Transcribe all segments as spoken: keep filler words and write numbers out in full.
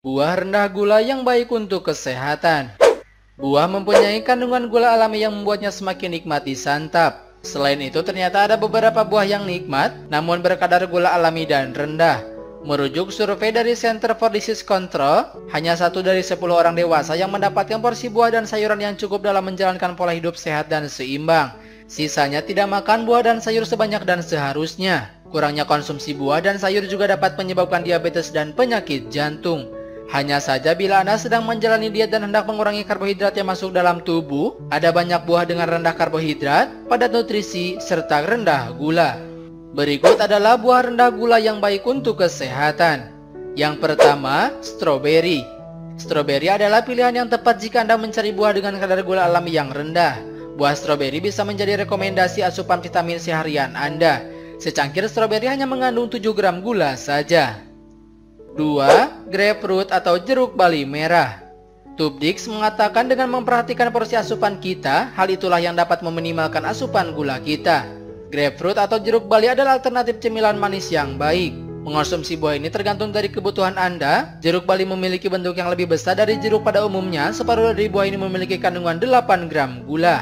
Buah rendah gula yang baik untuk kesehatan. Buah mempunyai kandungan gula alami yang membuatnya semakin nikmat disantap. Selain itu, ternyata ada beberapa buah yang nikmat, namun berkadar gula alami dan rendah. Merujuk survei dari Center for Disease Control, hanya satu dari sepuluh orang dewasa yang mendapatkan porsi buah dan sayuran yang cukup dalam menjalankan pola hidup sehat dan seimbang. Sisanya tidak makan buah dan sayur sebanyak dan seharusnya. Kurangnya konsumsi buah dan sayur juga dapat menyebabkan diabetes dan penyakit jantung. Hanya saja bila Anda sedang menjalani diet dan hendak mengurangi karbohidrat yang masuk dalam tubuh, ada banyak buah dengan rendah karbohidrat, padat nutrisi, serta rendah gula. Berikut adalah buah rendah gula yang baik untuk kesehatan. Yang pertama, stroberi. Stroberi adalah pilihan yang tepat jika Anda mencari buah dengan kadar gula alami yang rendah. Buah stroberi bisa menjadi rekomendasi asupan vitamin C harian Anda. Secangkir stroberi hanya mengandung tujuh gram gula saja. Dua. Grapefruit atau jeruk bali merah. Tubdix mengatakan dengan memperhatikan porsi asupan kita, hal itulah yang dapat meminimalkan asupan gula kita. Grapefruit atau jeruk bali adalah alternatif cemilan manis yang baik. Mengonsumsi buah ini tergantung dari kebutuhan Anda. Jeruk bali memiliki bentuk yang lebih besar dari jeruk pada umumnya. Separuh dari buah ini memiliki kandungan delapan gram gula.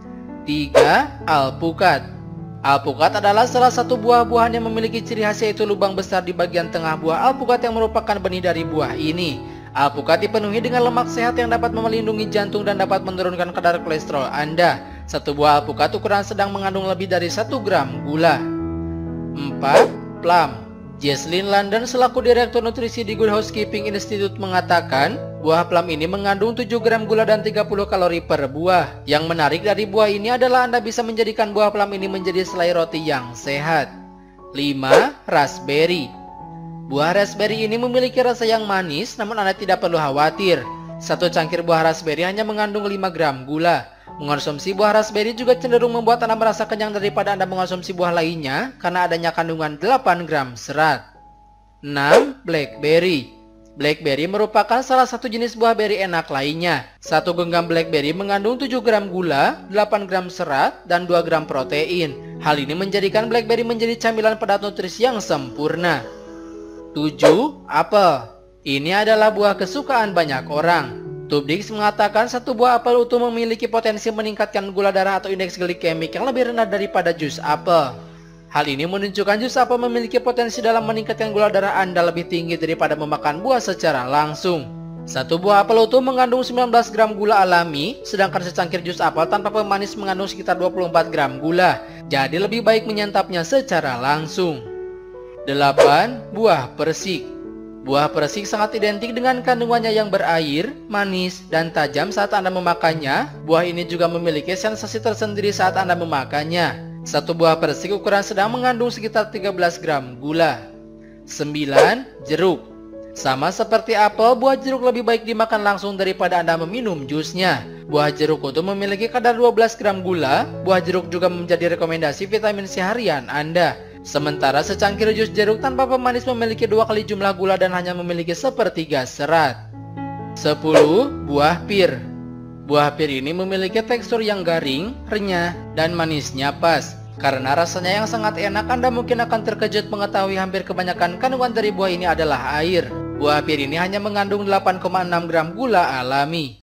Tiga. Alpukat. Alpukat adalah salah satu buah-buahan yang memiliki ciri khas, yaitu lubang besar di bagian tengah buah alpukat yang merupakan benih dari buah ini. Alpukat dipenuhi dengan lemak sehat yang dapat melindungi jantung dan dapat menurunkan kadar kolesterol Anda. Satu buah alpukat ukuran sedang mengandung lebih dari satu gram gula. Empat. Plum. Jesslyn London selaku Direktur Nutrisi di Good Housekeeping Institute mengatakan, buah plum ini mengandung tujuh gram gula dan tiga puluh kalori per buah. Yang menarik dari buah ini adalah Anda bisa menjadikan buah plum ini menjadi selai roti yang sehat. Lima. Raspberry. Buah raspberry ini memiliki rasa yang manis, namun Anda tidak perlu khawatir. Satu cangkir buah raspberry hanya mengandung lima gram gula. Mengonsumsi buah raspberry juga cenderung membuat Anda merasa kenyang daripada Anda mengonsumsi buah lainnya karena adanya kandungan delapan gram serat. Enam. Blackberry. Blackberry merupakan salah satu jenis buah beri enak lainnya. Satu genggam blackberry mengandung tujuh gram gula, delapan gram serat, dan dua gram protein. Hal ini menjadikan blackberry menjadi camilan padat nutrisi yang sempurna. Tujuh. Apel. Ini adalah buah kesukaan banyak orang. Tubdix mengatakan satu buah apel utuh memiliki potensi meningkatkan gula darah atau indeks glikemik yang lebih rendah daripada jus apel. Hal ini menunjukkan jus apel memiliki potensi dalam meningkatkan gula darah Anda lebih tinggi daripada memakan buah secara langsung. Satu buah apel utuh mengandung sembilan belas gram gula alami, sedangkan secangkir jus apel tanpa pemanis mengandung sekitar dua puluh empat gram gula. Jadi lebih baik menyantapnya secara langsung. Delapan. Buah persik. Buah persik sangat identik dengan kandungannya yang berair, manis, dan tajam saat Anda memakannya. Buah ini juga memiliki sensasi tersendiri saat Anda memakannya. Satu buah persik ukuran sedang mengandung sekitar tiga belas gram gula. Sembilan. Jeruk. Sama seperti apel, buah jeruk lebih baik dimakan langsung daripada Anda meminum jusnya. Buah jeruk utuh memiliki kadar dua belas gram gula. Buah jeruk juga menjadi rekomendasi vitamin C harian Anda. Sementara secangkir jus jeruk tanpa pemanis memiliki dua kali jumlah gula dan hanya memiliki sepertiga serat. Sepuluh. Buah pir. Buah pir ini memiliki tekstur yang garing, renyah, dan manisnya pas. Karena rasanya yang sangat enak, Anda mungkin akan terkejut mengetahui hampir kebanyakan kandungan dari buah ini adalah air. Buah pir ini hanya mengandung delapan koma enam gram gula alami.